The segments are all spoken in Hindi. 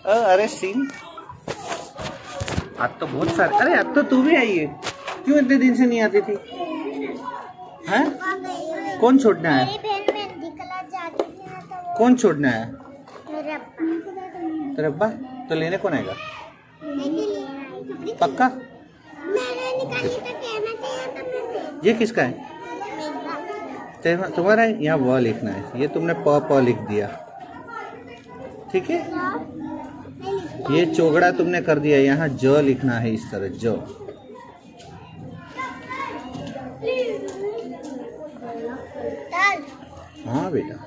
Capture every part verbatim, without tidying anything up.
अरे सिंह आज तो बहुत सारे। अरे अब तो तू भी आई है, क्यों इतने दिन से नहीं आती थी? हैं? कौन छोड़ना है? कौन छोड़ना है? तेरे अब्बा। तो लेने कौन आएगा? पक्का? ये किसका है? तुम्हारा है? यहाँ व लिखना है, ये तुमने प प लिख दिया, ठीक है। ये चोगड़ा तुमने कर दिया, यहाँ ज लिखना है इस तरह, ज। हाँ बेटा।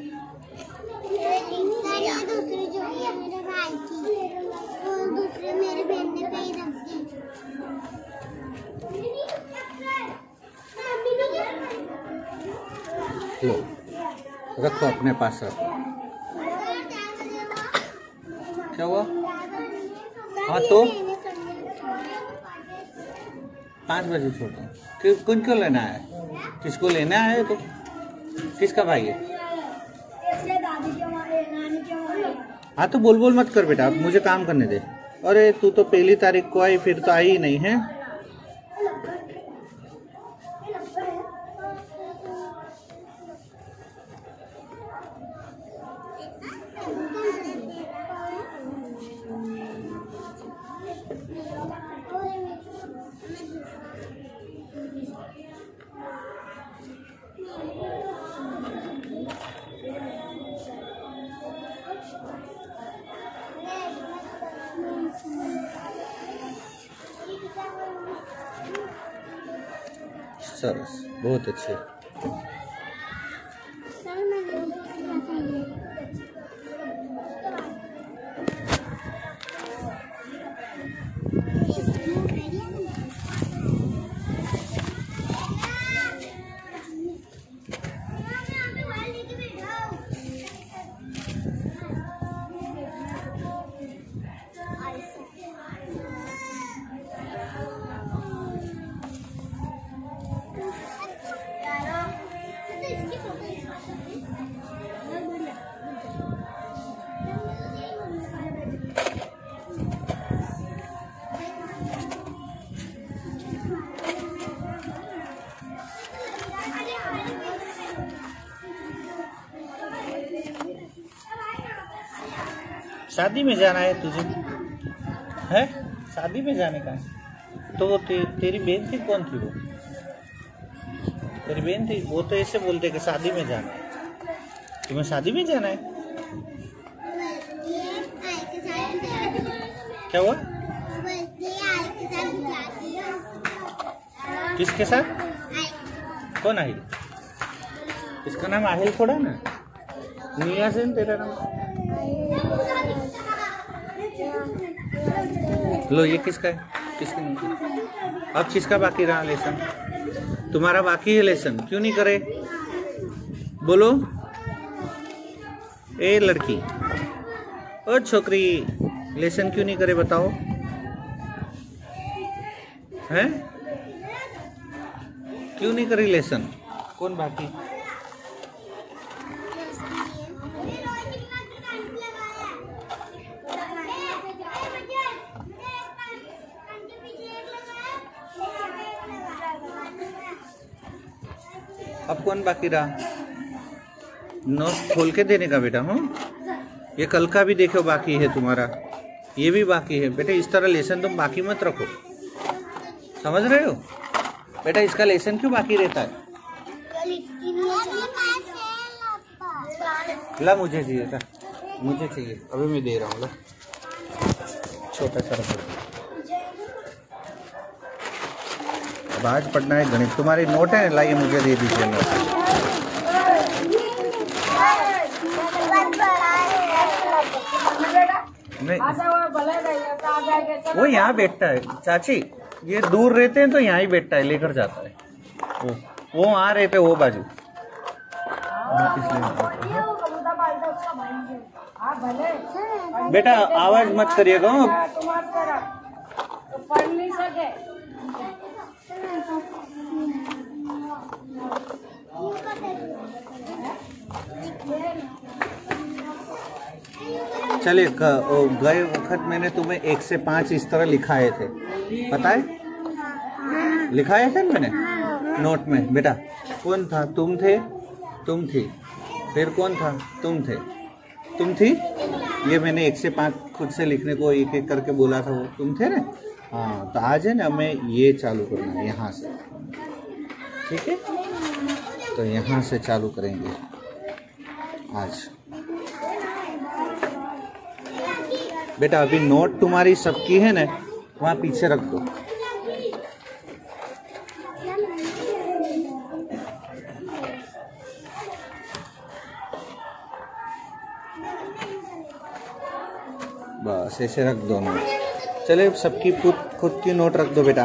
लो रखो, अपने पास रखो। क्या हुआ? हाँ तो पाँच बजे छोड़ता हूँ। कौन क्यों लेना है? किसको लेना है? तो किसका भाई है? हाँ तो बोल बोल मत कर बेटा, अब मुझे काम करने दे। अरे तू तो पहली तारीख को आई, फिर तो आई ही नहीं है। सरस, बहुत अच्छे। शादी में जाना है तुझे? है शादी में जाने का? तो वो ते, तेरी बहन थी, कौन थी वो? तेरी बहन थी, वो तो ऐसे बोलते कि शादी में जाना है। तुम्हें शादी में जाना है? क्या हुआ? किसके साथ? कौन आहिल? इसका नाम आहिल थोड़ा ना, निया से तेरा नाम। लो ये किसका है? किसकी नहीं? अब किसका बाकी रहा लेसन? तुम्हारा बाकी है लेसन, क्यों नहीं करे? बोलो। ए लड़की, ओ छोकरी, लेसन क्यों नहीं करे बताओ? हैं? क्यों नहीं करे लेसन? कौन बाकी? अब कौन बाकी रहा? नोट खोल के देने का बेटा। हूँ ये कल का भी देखो बाकी है तुम्हारा, ये भी बाकी है बेटा। इस तरह लेसन तुम बाकी मत रखो, समझ रहे हो बेटा? इसका लेसन क्यों बाकी रहता है? ला मुझे चाहिए था, मुझे चाहिए, अभी मैं दे रहा हूँ। ला छोटा सा रखो। अब आज पढ़ना है गणित। तुम्हारी नोट है, लाइए मुझे दे दीजिए नोट। नहीं वो यहाँ बैठता है चाची, ये दूर रहते हैं तो यहाँ ही बैठता है, लेकर जाता है। वो वो वहाँ रहते वो बाजू। बेटा आवाज मत करिएगा। पढ़ नहीं सके। चलिए, गए वक्त मैंने तुम्हें एक से पाँच इस तरह लिखाए थे, पता है? लिखाए थे मैंने नोट में। बेटा कौन था? तुम थे, तुम थी, फिर कौन था? तुम थे, तुम थी। ये मैंने एक से पाँच खुद से लिखने को एक एक करके बोला था, वो तुम थे ना। हाँ, तो आज है ना हमें ये चालू करना है यहाँ से, ठीक है? तो यहाँ से चालू करेंगे आज। बेटा अभी नोट तुम्हारी सबकी है ना, वहाँ पीछे रख दो। बस ऐसे रख दो नोट। चले, सबकी खुद खुद की नोट रख दो बेटा।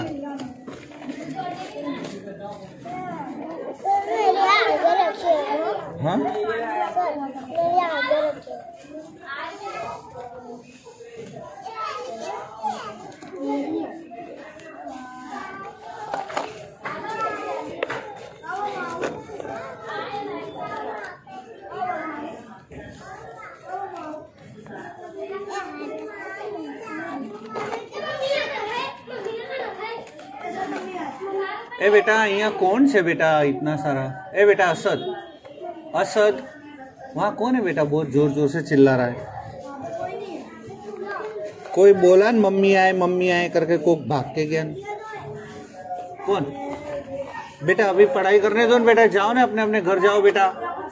हाँ, ए बेटा यहाँ कौन से बेटा इतना सारा? ए बेटा असद, असद वहाँ कौन है बेटा? बहुत जोर जोर से चिल्ला रहा है। कोई बोला न मम्मी आए मम्मी आए करके, को भाग के गया। कौन बेटा? अभी पढ़ाई करने दो न बेटा, जाओ ना अपने अपने घर जाओ बेटा।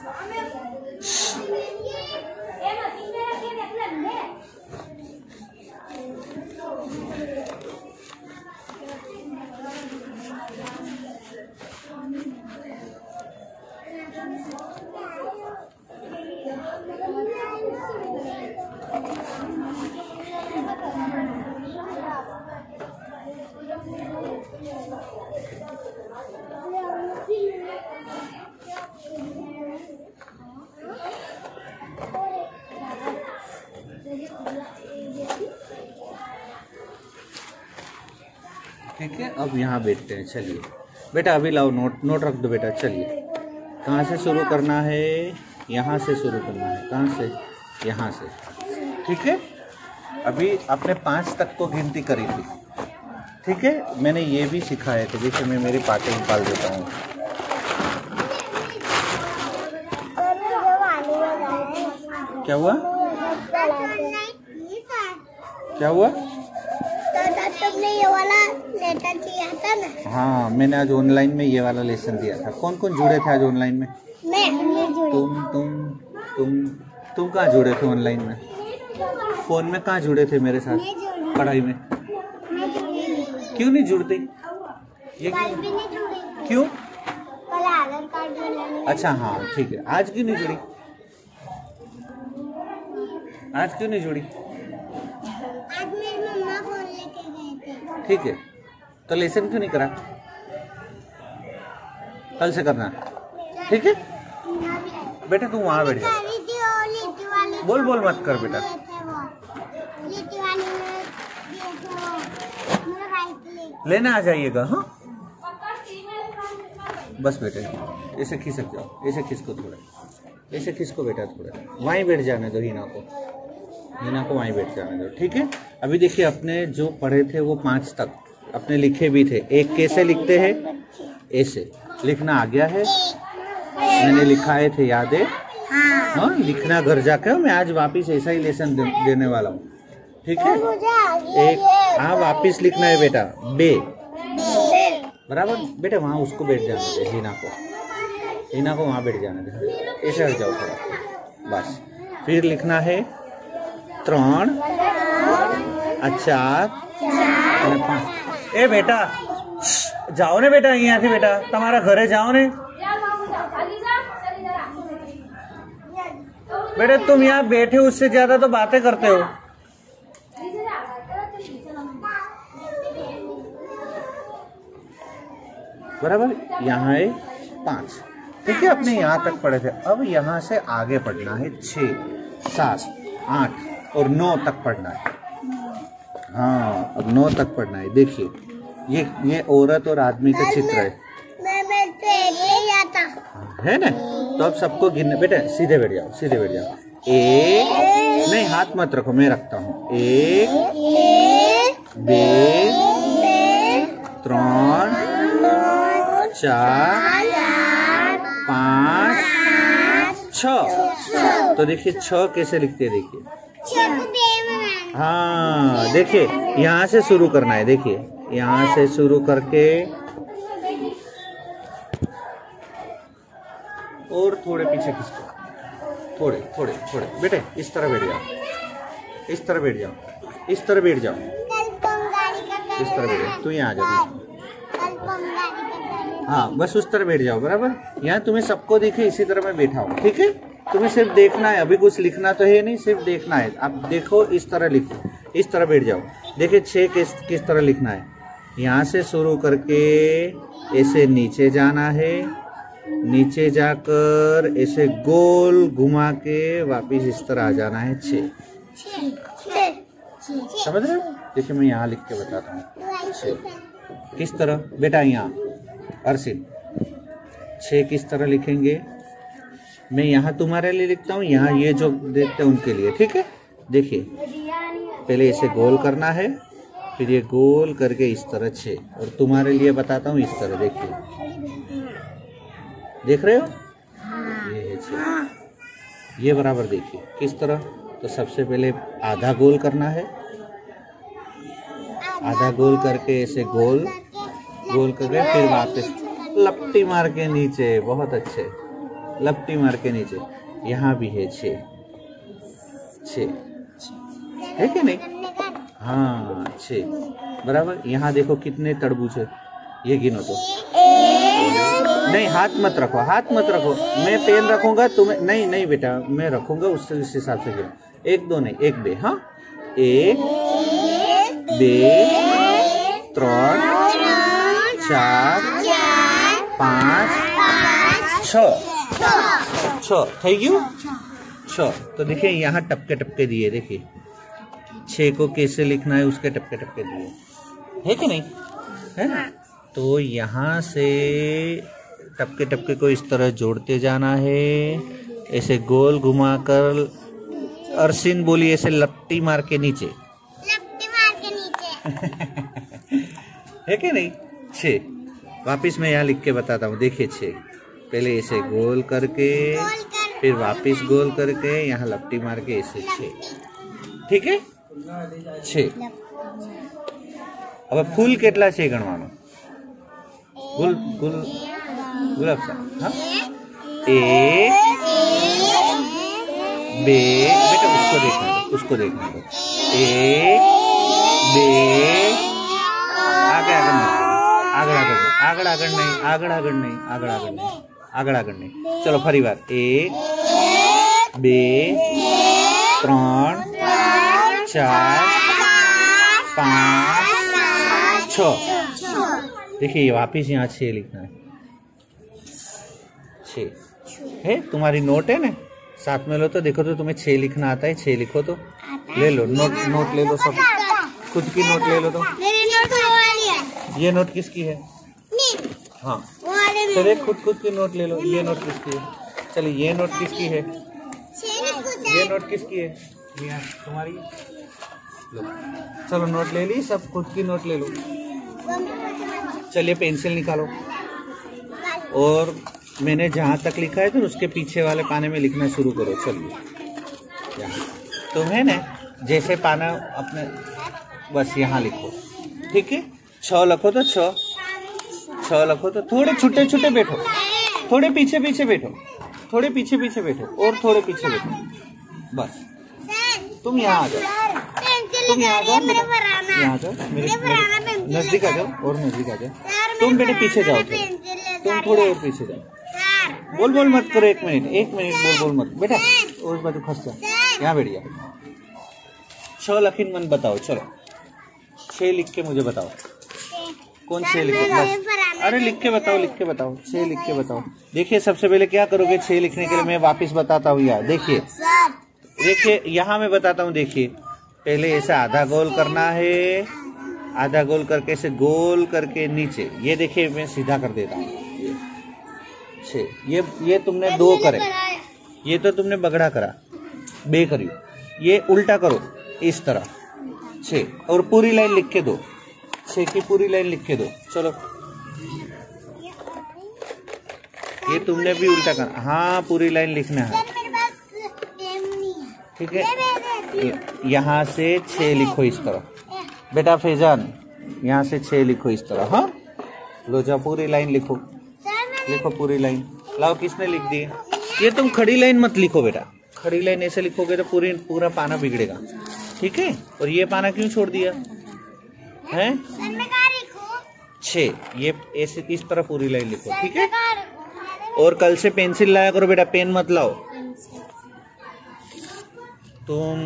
ठीक है, अब यहाँ बैठते हैं। चलिए बेटा अभी लाओ नोट, नोट रख दो बेटा। चलिए, कहाँ से शुरू करना है? यहाँ से शुरू करना है। कहाँ से? यहाँ से, ठीक है? अभी आपने पाँच तक तो गिनती करी थी, ठीक है? मैंने ये भी सिखाया था। जैसे मैं मेरी पाटे निकाल देता हूँ। क्या हुआ? क्या हुआ? तुमने ये वाला लेसन किया था ना? हाँ, मैंने आज ऑनलाइन में ये वाला लेसन दिया था। कौन कौन जुड़े थे आज ऑनलाइन में? मैं जुड़े। तुम तुम तुम तुम कहाँ जुड़े थे ऑनलाइन में? फोन में कहाँ जुड़े थे मेरे साथ? पढ़ाई में क्यों नहीं जुड़ते? ये कल भी नहीं जुड़ी। क्यों? कल आधार कार्ड बनाने। अच्छा हाँ ठीक है, आज क्यों नहीं जुड़ी? आज क्यों नहीं जुड़ी? आज मेरी मम्मा फोन लेके गए थे। ठीक है, तो लेसन क्यों नहीं करा? कल से करना, ठीक है? बेटा तू वहाँ बैठ जा। बोल बोल मत कर बेटा। लेने आ जाइएगा। हाँ बस बेटे, ऐसे खिसक जाओ, ऐसे खिसको थोड़ा, ऐसे खिसको बेटा थोड़ा। वहीं बैठ जाने दो हिना को, हिना को वहीं बैठ जाने दो, ठीक है? अभी देखिए, अपने जो पढ़े थे वो पाँच तक अपने लिखे भी थे। एक कैसे लिखते हैं? ऐसे लिखना आ गया है, मैंने लिखाए थे, याद है? हाँ, लिखना घर जाकर। मैं आज वापिस ऐसा ही लेसन दे, देने वाला हूँ, ठीक है? एक हाँ वापिस लिखना है बेटा, बे बराबर। बेटा वहाँ उसको बैठ जाने दे, हिना को, हिना को वहाँ बैठ जाने दे। ऐसे हट जाओ थोड़ा, बस। फिर लिखना है त्रण, चार, पाँच। ए बेटा जाओ ने बेटा, यहाँ से बेटा तुम्हारा घरे जाओ ने बेटा। तुम यहाँ बैठे उससे ज्यादा तो बातें करते हो। बराबर, यहाँ है पाँच, ठीक है? अपने यहाँ तक पढ़े थे। अब यहाँ से आगे पढ़ना है छः, सात, आठ और नौ तक पढ़ना है। हाँ, अब नौ तक पढ़ना है। देखिए, ये ये औरत और आदमी का चित्र है, मैं मैं ले जाता है ना? तो अब सबको गिनने। बेटा सीधे बैठ जाओ, सीधे बैठ जाओ। एक नहीं, हाथ मत रखो, मैं रखता हूँ। एक, बे, त्रण, चार, पाँच, छ। तो देखिए छ कैसे लिखते हैं, देखिए। हाँ देखिए, यहाँ से शुरू करना है। देखिए यहाँ से शुरू करके और थोड़े पीछे खींचो, थोड़े थोड़े थोड़े। बेटे इस तरह बैठ जाओ, इस तरह बैठ जाओ, इस तरह बैठ जाओ, इस तरह बैठ जाओ। तू यहाँ आ जाओ। हाँ बस उस तरह बैठ जाओ, बराबर। यहाँ तुम्हें सबको दिखे इसी तरह मैं बैठा हूँ, ठीक है। तुम्हें सिर्फ देखना है, अभी कुछ लिखना तो है नहीं, सिर्फ देखना है। अब देखो इस तरह लिखो, इस तरह बैठ जाओ। देखिए छः किस किस तरह लिखना है। यहाँ से शुरू करके ऐसे नीचे जाना है, नीचे जाकर ऐसे गोल घुमा के वापिस इस तरह आ जाना है। छः, समझ रहे हो? देखिए मैं यहाँ लिख के बताता हूँ। छः किस तरह बेटा, यहाँ अर्शित छः किस तरह लिखेंगे। मैं यहाँ तुम्हारे लिए लिखता हूँ, यहाँ ये जो देखते हैं उनके लिए, ठीक है। देखिए पहले ऐसे गोल करना है, फिर ये गोल करके इस तरह छः, और तुम्हारे लिए बताता हूँ इस तरह। देखिए देख रहे हो, ये है छः। ये बराबर देखिए किस तरह। तो सबसे पहले आधा गोल करना है, आधा गोल करके ऐसे गोल गोल करके फिर वापस लपटी मार के नीचे। बहुत अच्छे, लपटी मार के नीचे। यहाँ भी है छः, छः है कि नहीं? हाँ छः बराबर। यहाँ देखो कितने तरबूज है, ये गिनो तो। नहीं हाथ मत रखो, हाथ मत रखो। मैं पेन रखूंगा तुम्हें, नहीं नहीं बेटा मैं रखूंगा, उससे उस हिसाब से गिनो। एक दो नहीं, एक बे। हाँ एक, बे, त्रण, चार, पाँच, छ। छ થઈ ગયું छ। तो देखिए यहाँ टपके टपके दिए। देखिए छः को कैसे लिखना है, उसके टपके टपके दिए, है कि नहीं? है ना? तो यहाँ से टपके टपके को इस तरह जोड़ते जाना है, ऐसे गोल घुमाकर। अर्शिन बोली ऐसे लपटी मार के नीचे, लपटी मार के नीचे है कि नहीं? छः। वापिस मैं यहाँ लिख के बताता हूँ। देखिए छः पहले ऐसे गोल करके, फिर वापिस गोल करके, यहाँ लपटी मार के ऐसे छः, ठीक है? छः। अब फूल કેટલા છે ગણવાનો? ગુલ ગુલ ગુલાબ સાહેબ। हाँ एक, बे, बेटा उसको देखना दो, उसको देखना दो। एक, बे, आगे आगे नहीं, आगे आगे नहीं, आगे आगे नहीं, आगे आगे नहीं, आगे आगे नहीं, आगे आगे नहीं। चलो फरी बार। एक, बे, त्रण, चार, पाँच, छ। देखिए वापिस यहाँ छः लिखना है। छः है तुम्हारी नोट है ना, साथ में लो तो देखो तो तुम्हें छः लिखना आता है। छः लिखो तो ले लो, नोट नोट ले लो, सब खुद की नोट ले लो। तो मेरी नोट वो वाली है। ये नोट किसकी है? हाँ चलिए खुद खुद की नोट ले लो। ये नोट किसकी है? चलिए ये नोट किसकी है? ये नोट किसकी है? ये तुम्हारी। लो चलो नोट ले ली, सब खुद की नोट ले लो। चलिए पेंसिल निकालो, और मैंने जहाँ तक लिखा है तो उसके पीछे वाले पाने में लिखना शुरू करो। चलिए यहाँ तुम्हें ना जैसे पाना अपने बस यहाँ लिखो, ठीक है? छ लिखो तो छ, छ लिखो तो थोड़े छुट्टे छुट्टे बैठो, थोड़े पीछे पीछे बैठो, थोड़े पीछे पीछे बैठो, और थोड़े पीछे बैठो। बस तुम यहाँ आ जाओ, तुम यहाँ आ जाओ, यहाँ आ जाओ, मेरे नजदीक आ जाओ, और नजदीक आ जाओ। तुम बेटे पीछे जाओ, तुम थोड़े और पीछे जाओ। बोल बोल मत करो, एक मिनट एक मिनट बोल बोल मत बेटा, उस बाजू फंस जा। यहाँ बैठ जाओ। छ लखीन मन बताओ। चलो छः लिख के मुझे बताओ, कौन छः लिख के? बस अरे लिख के बताओ, लिख के बताओ, छः लिख के बताओ। देखिए सबसे पहले क्या करोगे छः लिखने के लिए, मैं वापस बताता हूँ यार। देखिए देखिए यहाँ मैं बताता हूँ। देखिए पहले ऐसे आधा गोल करना है, आधा गोल करके ऐसे गोल करके नीचे। ये देखिए मैं सीधा कर देता हूँ। छः ये ये तुमने दो करे, ये तो तुमने बगड़ा करा, बे करियो। ये उल्टा करो इस तरह, छः, और पूरी लाइन लिख के दो, छः की पूरी लाइन लिख के दो। चलो ये तुमने भी उल्टा करना, हाँ पूरी लाइन लिखना है, ठीक है। यहाँ से छः लिखो इस तरह, बेटा फैजान यहाँ से छः लिखो इस तरह, हाँ लो जा पूरी लाइन लिखो, लिखो पूरी लाइन। लाओ किसने लिख दी? ये तुम खड़ी लाइन मत लिखो बेटा, खड़ी लाइन ऐसे लिखोगे तो पूरी पूरा पाना बिगड़ेगा, ठीक है। और ये पाना क्यों छोड़ दिया है? छः, ये ऐसे इस तरह पूरी लाइन लिखो, ठीक है। और कल से पेंसिल लाया करो बेटा, पेन मत लाओ तुम।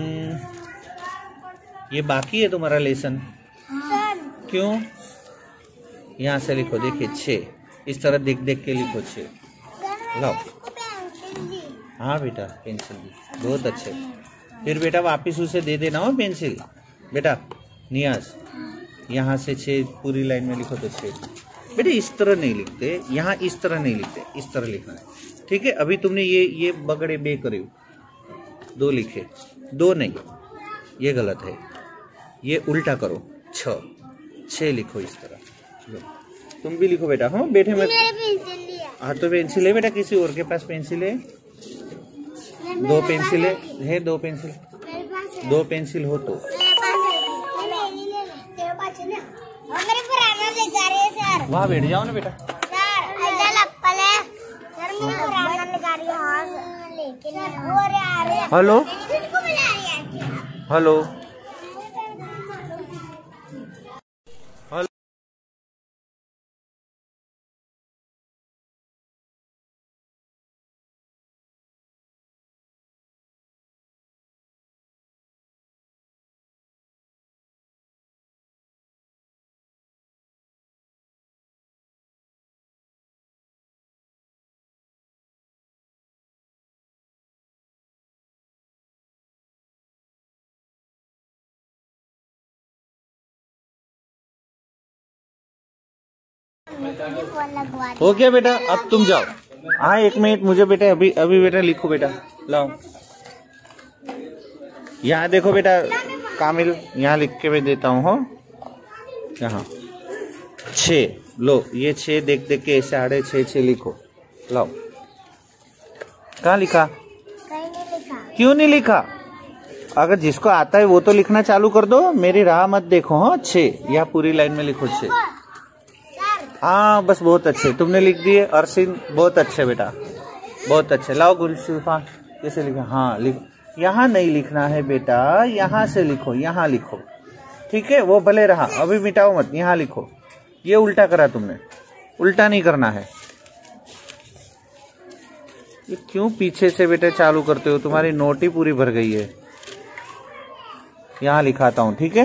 ये बाकी है तुम्हारा लेसन, क्यों? यहाँ से लिखो, देखिए छः, इस तरह देख देख के लिखो छः। लाओ, हाँ बेटा पेंसिल दी, बहुत अच्छे। फिर बेटा वापिस उसे दे देना हो पेंसिल। बेटा नियाज यहाँ से छः पूरी लाइन में लिखो तो छः। बेटा इस तरह नहीं लिखते, यहाँ इस तरह नहीं लिखते, इस तरह लिखना है, ठीक है। अभी तुमने ये ये बगड़े बे करे, दो लिखे, दो नहीं, ये गलत है, ये उल्टा करो, छ, छः लिखो इस तरह। चलो तुम भी लिखो बेटा, हाँ बैठे में। हाँ तो पेंसिल है बेटा, किसी और के पास पेंसिल है? दो पेंसिल है, है दो पेंसिल, दो पेंसिल हो तो वहाँ बैठ जाओ ना बेटा। हेलो हेलो हो गया बेटा, अब तुम जाओ। हाँ एक मिनट मुझे बेटा, अभी अभी बेटा लिखो बेटा, लाओ यहाँ देखो बेटा कामिल, यहाँ लिख के मैं देता हूँ, हो यहाँ छः, लो ये छः देख देख के साढ़े छः छः लिखो। लाओ, कहाँ लिखा? क्यों नहीं लिखा? अगर जिसको आता है वो तो लिखना चालू कर दो, मेरी राह मत देखो। हाँ छः, यहाँ पूरी लाइन में लिखो छः। हाँ बस बहुत अच्छे, तुमने लिख दिए। अरसिन बहुत अच्छे बेटा, बहुत अच्छे। लाओ गुलशिफा, कैसे लिखा? हाँ लिखो, यहाँ नहीं लिखना है बेटा, यहाँ से लिखो, यहाँ लिखो, ठीक है। वो भले रहा, अभी मिटाओ मत, यहाँ लिखो। ये उल्टा करा तुमने, उल्टा नहीं करना है। ये क्यों पीछे से बेटा चालू करते हो? तुम्हारी नोट ही पूरी भर गई है। यहाँ लिखाता हूँ, ठीक है।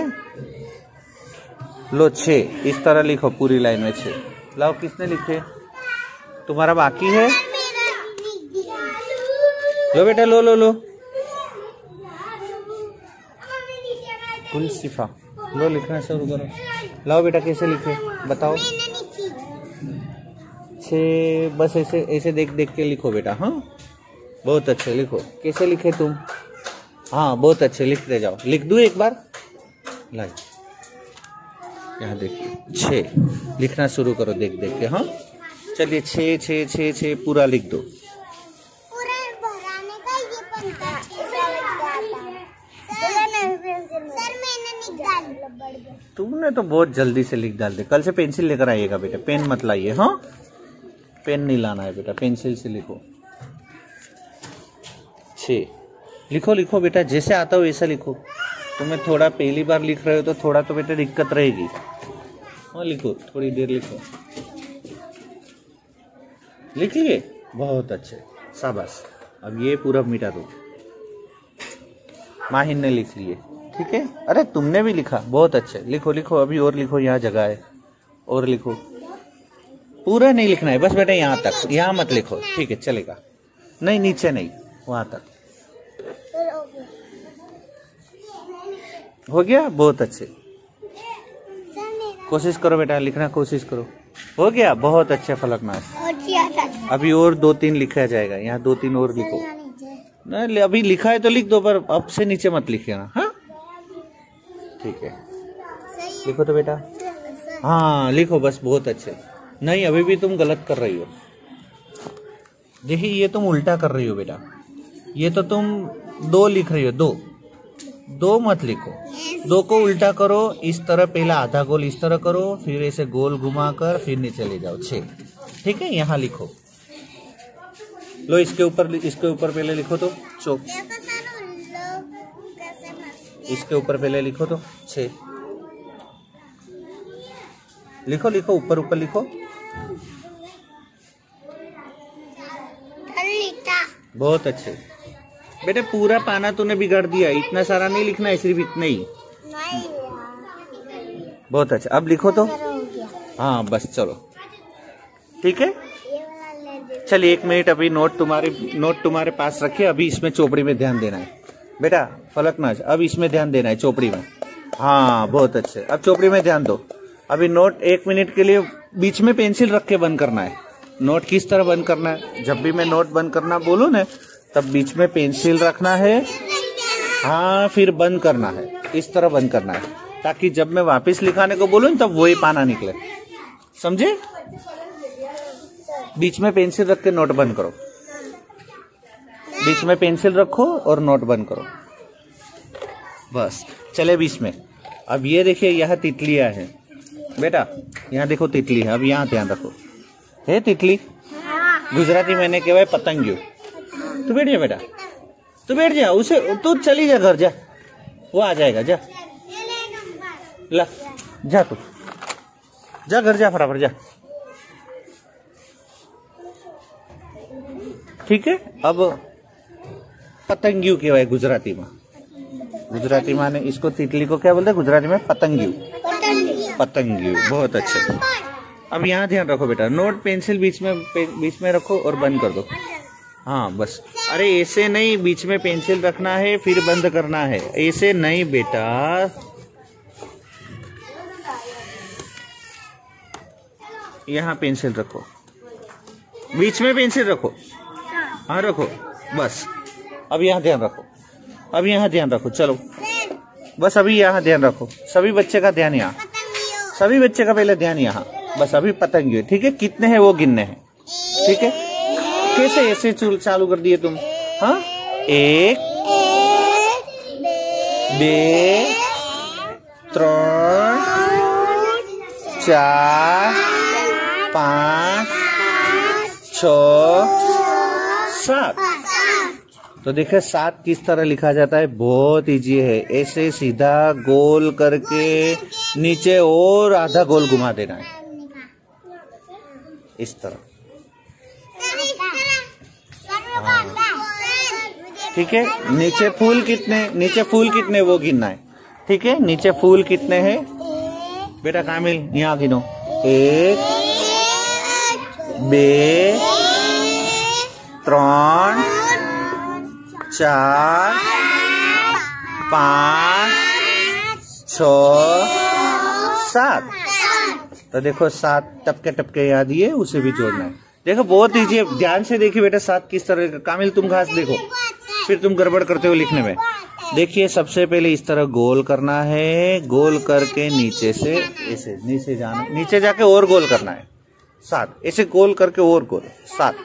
लो छः, इस तरह लिखो पूरी लाइन में छः। लाओ किसने लिखे? तुम्हारा बाकी है? लो बेटा, लो लो लो गुलशिफा, लो लिखना शुरू करो। लाओ बेटा कैसे लिखे बताओ? छः, बस ऐसे ऐसे देख देख के लिखो बेटा। हाँ बहुत अच्छे लिखो। कैसे लिखे तुम? हाँ बहुत अच्छे, लिखते जाओ। लिख दूँ एक बार? लाई, यहाँ देखिए छः, लिखना शुरू करो देख देख के। हाँ चलिए, छः छः छः छः पूरा लिख दो। तुमने तो बहुत जल्दी से लिख डाल दे। कल से पेंसिल लेकर आइएगा बेटा, पेन मत लाइए। हाँ पेन नहीं लाना है बेटा, पेंसिल से लिखो। छः लिखो लिखो बेटा, जैसे आता हो वैसा लिखो। तुम्हें थोड़ा पहली बार लिख रहे हो तो थोड़ा तो बेटा दिक्कत रहेगी। हाँ लिखो, थोड़ी देर लिखो। लिख लिए? बहुत अच्छे, शाबाश। अब ये पूरा मिटा दो। माहिन ने लिख लिए, ठीक है। अरे तुमने भी लिखा, बहुत अच्छे। लिखो लिखो, अभी और लिखो, यहाँ जगह है और लिखो। पूरा नहीं लिखना है बस बेटा, यहाँ तक, यहाँ मत लिखो, ठीक है चलेगा। नहीं नीचे नहीं, वहाँ तक। हो गया? बहुत अच्छे, कोशिश करो बेटा, लिखना कोशिश करो। हो गया? बहुत अच्छे फलकनाश। अभी और दो तीन लिखा जाएगा, यहाँ दो तीन और लिखो। ना अभी लिखा है तो लिख दो, पर अब से नीचे मत लिखिएगा। हाँ ठीक है, लिखो तो बेटा। हाँ लिखो बस, बहुत अच्छे। नहीं अभी भी तुम गलत कर रही हो। देखिए ये तुम उल्टा कर रही हो बेटा, ये तो तुम दो लिख रही हो, दो दो मत लिखो, दो को उल्टा करो। इस तरह पहला आधा गोल इस तरह करो, फिर ऐसे गोल घुमाकर फिर नीचे ले जाओ, छः। ठीक है, यहाँ लिखो। लो इसके ऊपर, इसके ऊपर पहले लिखो तो चौक, इसके ऊपर पहले लिखो तो छः। लिखो लिखो, ऊपर ऊपर लिखो। बहुत अच्छे बेटे, पूरा पाना तूने बिगाड़ दिया। इतना सारा नहीं लिखना है, सिर्फ इतना ही। बहुत अच्छा, अब लिखो तो। हाँ बस चलो ठीक है। चलिए एक मिनट, अभी नोट तुम्हारे नोट तुम्हारे पास रखिए। अभी इसमें चोपड़ी में ध्यान देना है बेटा, फलकनाज। अब इसमें ध्यान देना है, चोपड़ी में। हाँ बहुत अच्छे, अब चोपड़ी में ध्यान दो। अभी नोट एक मिनट के लिए बीच में पेंसिल रख के बंद करना है। नोट किस तरह बंद करना है, जब भी मैं नोट बंद करना बोलूं ना, तब बीच में पेंसिल रखना है। हाँ फिर बंद करना है, इस तरह बंद करना है, ताकि जब मैं वापस लिखाने को बोलूं तब वही पाना निकले। समझे? बीच में पेंसिल रख के नोट बंद करो। बीच में पेंसिल रखो और नोट बंद करो, बस। चले बीच में। अब ये देखिए, यह तितलियां है बेटा, यहाँ देखो तितली है। अब यहाँ ध्यान रखो, है तितली। गुजराती मैंने कहवाय पतंगियो। तू बैठ जा बेटा, तू बैठ जा, उसे तू चली जा घर, जा वो आ जाएगा। जा ला, जा तू जा घर, जा फटाफट जा। ठीक है, अब पतंगियो कहवाय गुजराती में। गुजराती माने इसको, तितली को क्या बोलते हैं गुजराती में? पतंगियो। पतंगियो, बहुत अच्छे। अब यहाँ ध्यान रखो बेटा, नोट पेंसिल बीच में बीच में रखो और बंद कर दो। हाँ बस। अरे ऐसे नहीं, बीच में पेंसिल रखना है फिर बंद करना है, ऐसे नहीं बेटा। यहाँ पेंसिल रखो, बीच में पेंसिल रखो। हाँ रखो बस। अब यहाँ ध्यान रखो, अब यहाँ ध्यान रखो। चलो बस, अभी यहाँ ध्यान रखो। सभी बच्चे का ध्यान यहाँ, सभी बच्चे का पहले ध्यान यहाँ। बस अभी पतंगियों, ठीक है? कितने हैं वो गिनने हैं, ठीक है? कैसे ऐसे चालू कर दिए तुम? हाँ, एक, बे, त्रण, चार, पाँच, छ, सात। तो देखिए सात किस तरह लिखा जाता है, बहुत इजी है। ऐसे सीधा गोल करके नीचे और आधा गोल घुमा देना है, इस तरह। ठीक है, नीचे फूल कितने, नीचे फूल कितने वो गिनना है, ठीक है? नीचे फूल कितने हैं बेटा कामिल, यहाँ गिनो। एक, बे, त्रण, चार, पाँच, छ, सात। तो देखो सात टपके टपके याद ये, उसे भी जोड़ना है। देखो बहुत इजी है, ध्यान से देखिए बेटा सात किस तरह। कामिल तुम घास देखो, फिर तुम गड़बड़ करते हो लिखने में। देखिए सबसे पहले इस तरह गोल करना है, गोल करके नीचे से ऐसे नीचे जाना, नीचे जाके और गोल करना है, सात। ऐसे गोल करके और गोल, सात।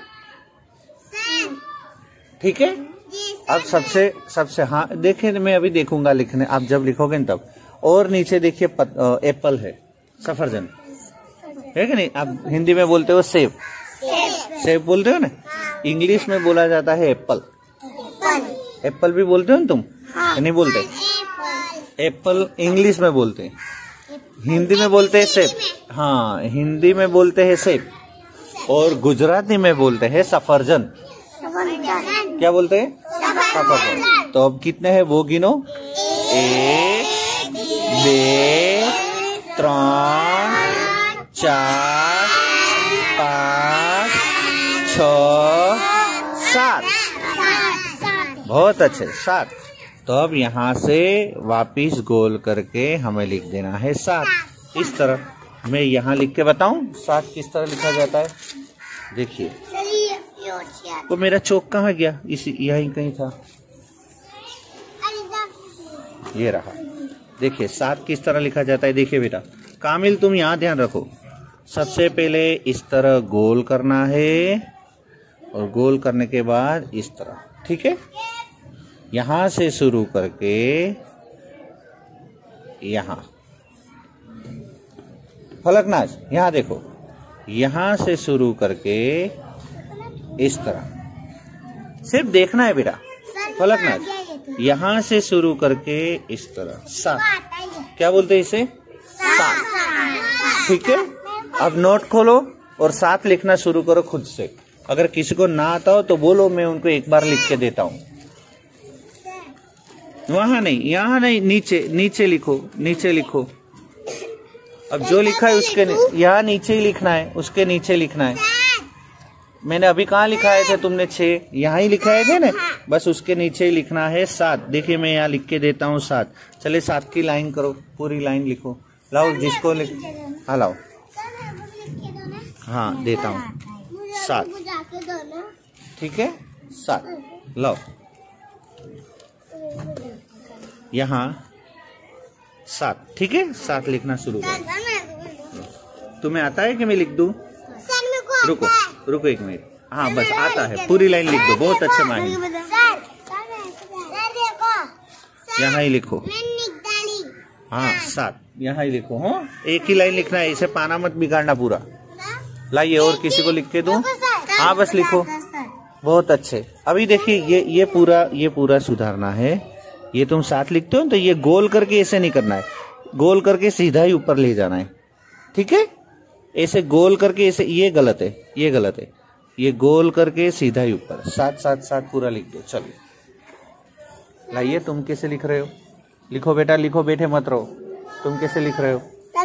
ठीक है, अब सबसे सबसे हाँ देखिए, मैं अभी देखूंगा लिखने, आप जब लिखोगे न तब। और नीचे देखिए एप्पल है, सफरजन है कि नहीं? आप हिंदी में बोलते हो सेब, सेब बोलते हो ना, इंग्लिश में बोला जाता है एप्पल। एप्पल भी बोलते हो ना तुम? हाँ। नहीं बोलते? एप्पल इंग्लिश में बोलते हैं, हिंदी में बोलते हैं सेब। हाँ, हिंदी में बोलते हैं सेब और गुजराती में बोलते हैं सफरजन। क्या बोलते हैं? सफरजन। तो अब कितने हैं वो गिनो। एक, बे, त्रण, चार, पाँच, छ, सात। बहुत अच्छे, सात। तो अब यहाँ से वापिस गोल करके हमें लिख देना है सात। इस तरह मैं यहाँ लिख के बताऊं सात किस तरह लिखा जाता है। देखिए जोर से आता वो मेरा चौक कहाँ गया? इसी यहीं कहीं था। ये रहा। देखिए सात किस तरह लिखा जाता है। देखिए बेटा कामिल तुम यहाँ ध्यान रखो, सबसे पहले इस तरह गोल करना है और गोल करने के बाद इस तरह, ठीक है। यहां से शुरू करके यहां, फलकनाज यहां देखो, यहां से शुरू करके इस तरह, सिर्फ देखना है बेटा। फलकनाज यहां से शुरू करके इस तरह, सात, क्या बोलते हैं इसे? सात, ठीक है। अब नोट खोलो और सात लिखना शुरू करो खुद से। अगर किसी को ना आता हो तो बोलो, मैं उनको एक बार लिख के देता हूँ। वहां नहीं, यहाँ नहीं, नीचे नीचे लिखो, नीचे लिखो। अब जो लिखा है उसके यहाँ नीचे ही लिखना है, उसके नीचे लिखना है। मैंने अभी कहाँ लिखाए थे तुमने? छह, यहाँ ही लिखाए थे ना, बस उसके नीचे ही लिखना है सात। देखिए मैं यहाँ लिख के देता हूँ सात। चले सात की लाइन करो, पूरी लाइन लिखो। लाओ जिसको लिख, हाँ लाओ, हाँ देता हूँ सात, ठीक है। सात लाओ, यहाँ सात, ठीक है। सात लिखना शुरू करो। तुम्हें आता है कि मैं लिख दूं? रुको रुको एक मिनट, हाँ बस आता है, पूरी लाइन लिख दो। बहुत अच्छे माहिर, यहाँ ही लिखो। हाँ सात, यहाँ ही लिखो। हाँ एक ही लाइन लिखना है, इसे पाना मत बिगाड़ना पूरा। लाइए और किसी को लिख के दूं? हाँ बस लिखो। बहुत अच्छे। अभी देखिए ये ये पूरा ये पूरा सुधारना है। ये तुम सात लिखते हो तो ये गोल करके ऐसे नहीं करना है, गोल करके सीधा ही ऊपर ले जाना है, ठीक है। ऐसे गोल करके ऐसे, ये गलत है, ये गलत है। ये गोल करके सीधा ही ऊपर। सात सात सात पूरा लिख दो। चलिए लाइए, तुम कैसे लिख रहे हो? लिखो बेटा, लिखो, बैठे मत रहो। तुम कैसे लिख रहे हो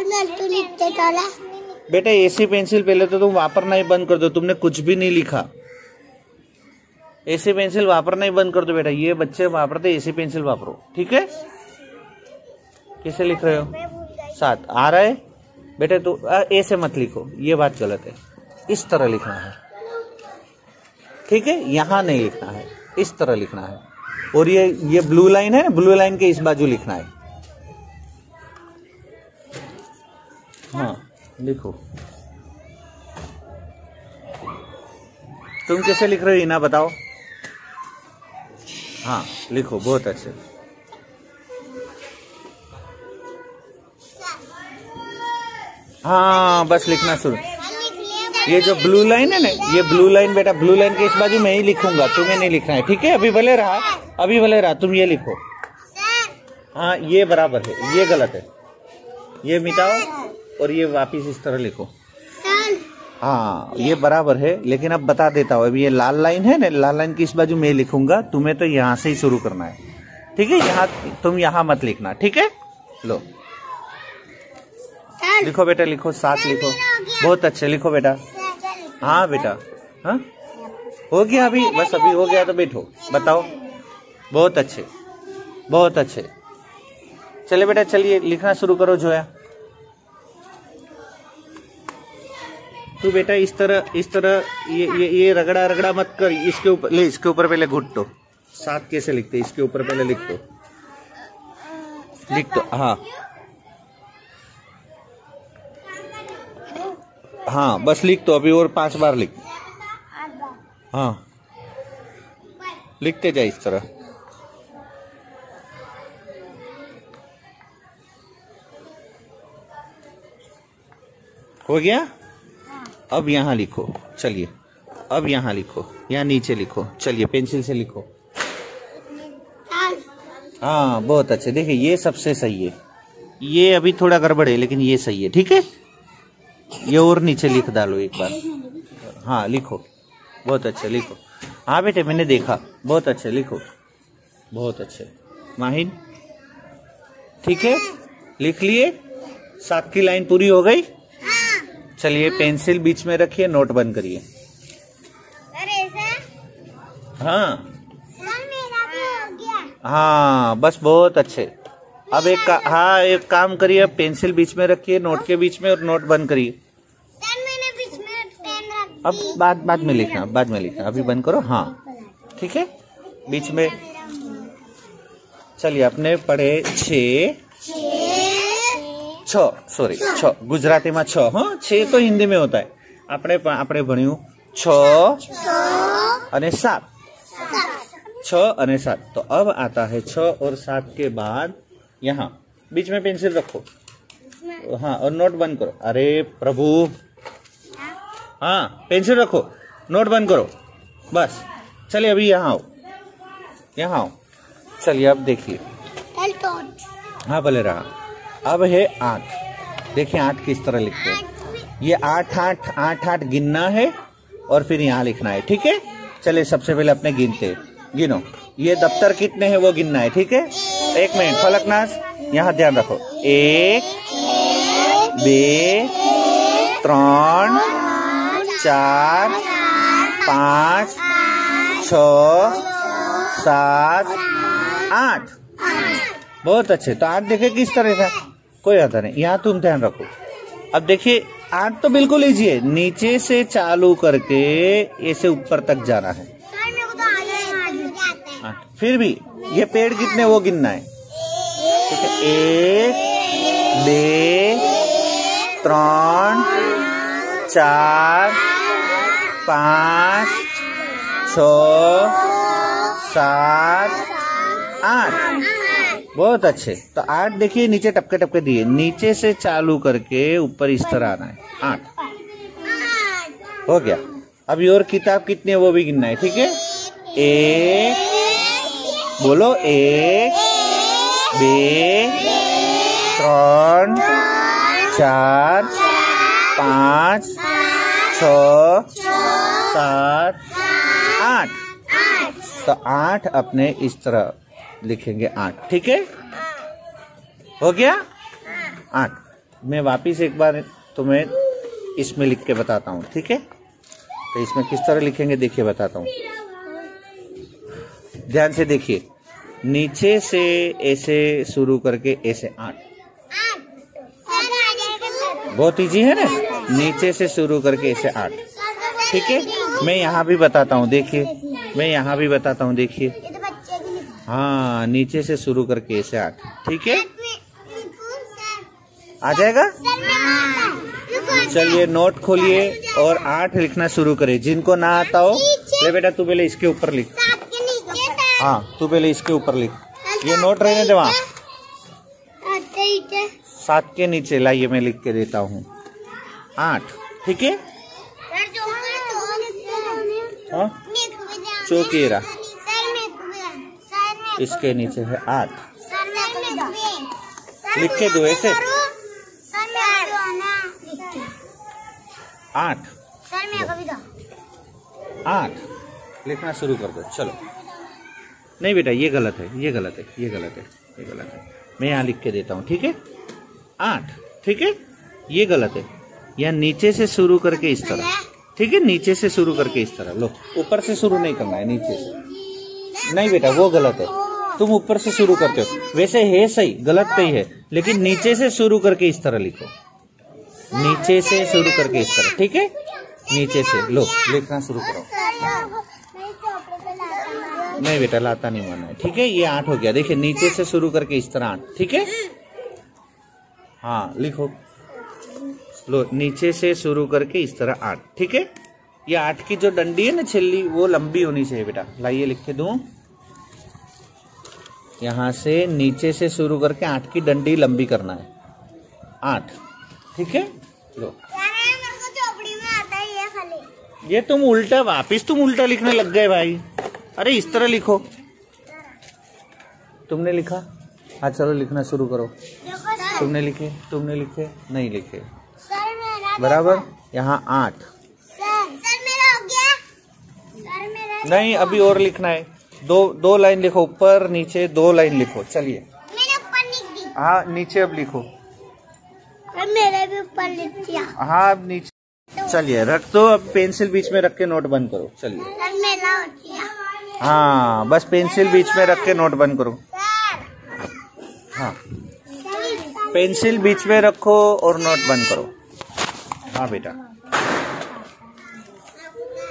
बेटा? ऐसी पेंसिल पहले तो तुम वापरना ही बंद कर दो। तुमने कुछ भी नहीं लिखा। ऐसी पेंसिल वापरना ही बंद कर दो बेटा। ये बच्चे वापरते, ऐसी पेंसिल वापरो, ठीक है। कैसे लिख रहे हो? सात आ रहा है बेटे, तो ऐसे मत लिखो, ये बात गलत है। इस तरह लिखना है, ठीक है। यहां नहीं लिखना है, इस तरह लिखना है। और ये ये ब्लू लाइन है ना, ब्लू लाइन के इस बाजू लिखना है। हाँ लिखो। तुम कैसे लिख रहे हो इना, बताओ? हाँ लिखो, बहुत अच्छे। हाँ बस लिखना शुरू। ये जो ब्लू लाइन है ना, ये ब्लू लाइन बेटा, ब्लू लाइन के इस बाजू मैं ही लिखूंगा, तुम्हें नहीं लिखना है, ठीक है। अभी भले रहा, अभी भले रहा, तुम ये लिखो। हाँ ये बराबर है, ये गलत है। ये मिटाओ और ये वापिस इस तरह लिखो। हाँ ये बराबर है, लेकिन अब बता देता हूँ। अभी ये लाल लाइन है ना, लाल लाइन की इस बाजू मैं लिखूंगा, तुम्हें तो यहाँ से ही शुरू करना है, ठीक है। यहाँ तुम यहाँ मत लिखना, ठीक है। लो लिखो बेटा, लिखो, सात लिखो। बहुत अच्छे, लिखो बेटा। हाँ बेटा, हाँ हो गया अभी, बस अभी हो गया तो बैठो, बताओ। बहुत अच्छे, बहुत अच्छे। चलिए बेटा, चलिए लिखना शुरू करो। जोया तू बेटा इस तरह इस तरह ये ये ये रगड़ा रगड़ा मत कर। इसके ऊपर ले, इसके ऊपर पहले घुटो। सात कैसे लिखते? इसके ऊपर पहले लिख दो, लिख दो। हाँ हाँ बस लिख दो, अभी और पांच बार लिख। हाँ लिखते जाए इस तरह। हो गया? अब यहाँ लिखो। चलिए अब यहाँ लिखो, यहाँ नीचे लिखो। चलिए पेंसिल से लिखो। हाँ बहुत अच्छे। देखिए ये सबसे सही है। ये अभी थोड़ा गड़बड़ है, लेकिन ये सही है, ठीक है। ये और नीचे लिख डालो एक बार। हाँ लिखो, बहुत अच्छे, लिखो। हाँ बेटे मैंने देखा, बहुत अच्छे, लिखो, बहुत अच्छे। माहिन ठीक है, लिख लिए? सात की लाइन पूरी हो गई? चलिए पेंसिल बीच में रखिए, नोट बंद करिए। हाँ हाँ बस बहुत अच्छे। अब एक का, हाँ एक काम करिए, अब पेंसिल बीच में रखिए, नोट के बीच में, और नोट बंद करिए। अब बाद बाद में लिखना, बाद में लिखना, अभी बंद करो। हाँ ठीक है, बीच में। चलिए, अपने पढ़े छे छ सॉरी छ गुजराती में छ। हाँ, छे तो हिंदी में होता है। अपने अपने भण्યું छ और सात, छ और सात। तो अब आता है छ और सात के बाद यहाँ बीच में पेंसिल रखो। हाँ, और नोट बंद करो। अरे प्रभु, हाँ पेंसिल रखो, नोट बंद करो, बस। चलिए अभी यहाँ आओ, यहाँ आओ। चलिए अब देखिए। हाँ भले रहा। अब है आठ। देखिए आठ किस तरह लिखते हैं। ये आठ आठ आठ आठ गिनना है और फिर यहाँ लिखना है। ठीक है, चलिए सबसे पहले अपने गिनते, गिनो। ये दफ्तर कितने हैं वो गिनना है। ठीक है, एक मिनट फलकनाश, यहाँ ध्यान रखो। एक, बे, त्रण, चार, पांच, छ, सात, आठ। बहुत अच्छे। तो आठ देखे किस तरह था, कोई आता नहीं। यहाँ तुम ध्यान रखो। अब देखिए आठ तो बिल्कुल इजी है, नीचे से चालू करके ऐसे ऊपर तक जाना है। आठ। फिर भी ये पेड़ कितने वो गिनना है। ठीक है, एक, बे, त्रण, चार, पांच, छ, सात, आठ। बहुत अच्छे। तो आठ देखिए नीचे टपके टपके दिए, नीचे से चालू करके ऊपर इस तरह आना है। आठ हो गया। अब और किताब कितनी है वो भी गिनना है। ठीक है, एक, बोलो, एक, बे, त्रण, चार, पांच, छ, सात, आठ। तो आठ अपने इस तरह लिखेंगे, आठ। ठीक है, हो गया आठ। मैं वापिस एक बार तुम्हें इसमें लिख के बताता हूँ। ठीक है, तो इसमें किस तरह लिखेंगे देखिए, बताता हूँ, ध्यान से देखिए। नीचे से ऐसे शुरू करके ऐसे आठ। बहुत इजी है ना, नीचे से शुरू करके ऐसे आठ। ठीक है, मैं यहाँ भी बताता हूँ, देखिए मैं यहाँ भी बताता हूँ, देखिए। हाँ, नीचे से शुरू करके ऐसे आठ। ठीक है, आ जाएगा। चलिए नोट खोलिए और आठ लिखना शुरू करें। जिनको ना आता हो, ले बेटा तू पहले इसके ऊपर लिख। हाँ, तू पहले इसके ऊपर लिख। ये नोट रहने दे वहाँ, सात के नीचे लाइए, मैं लिख के देता हूँ आठ। ठीक है, हाँ चौकेरा, इसके नीचे है आठ। लिख के दो ऐसे, आठ आठ लिखना शुरू कर दो। चलो, नहीं बेटा ये गलत है, ये गलत है, ये गलत है, ये गलत है। मैं यहाँ लिख के देता हूँ। ठीक है, आठ। ठीक है, ये गलत है। यहाँ नीचे से शुरू करके इस तरह। ठीक है, नीचे से शुरू करके इस तरह। लो, ऊपर से शुरू नहीं करना है, नीचे से। नहीं बेटा वो गलत है, तुम ऊपर से शुरू करते हो। वैसे है सही, गलत नहीं है, लेकिन नीचे से शुरू करके इस तरह लिखो। नीचे से शुरू करके इस तरह। ठीक है, नीचे से। लो, लिखना शुरू करो। नहीं बेटा लाता नहीं माना है। ठीक है, ये आठ हो गया। देखिए नीचे से शुरू करके इस तरह आठ। ठीक है, हाँ लिखो। लो, नीचे से शुरू करके इस तरह आठ। ठीक है, ये आठ की जो डंडी है ना छिल्ली, वो लंबी होनी चाहिए बेटा। लाइए लिख के दूं, यहाँ से नीचे से शुरू करके आठ की डंडी लंबी करना है। आठ। ठीक है, लो। चौपड़ी में आता है ये खाली। ये तुम उल्टा, वापिस तुम उल्टा लिखने लग गए भाई। अरे इस तरह लिखो। तुमने लिखा? हाँ चलो लिखना शुरू करो। तुमने लिखे? तुमने लिखे? नहीं लिखे। बराबर। यहाँ आठ। सर मेरा हो गया। सर मेरा नहीं, अभी और लिखना है। दो दो लाइन लिखो, ऊपर नीचे दो लाइन लिखो। चलिए, मैंने ऊपर लिख दी। हाँ नीचे अब लिखो। मेरे भी ऊपर लिख दिया। हाँ अब नीचे। चलिए रख दो। अब पेंसिल बीच में रख के नोट बंद करो। चलिए। सर मेरा हो गया। हाँ बस पेंसिल बीच में रख के नोट बंद करो। सर हाँ, पेंसिल बीच में रखो और नोट बंद करो। हाँ बेटा,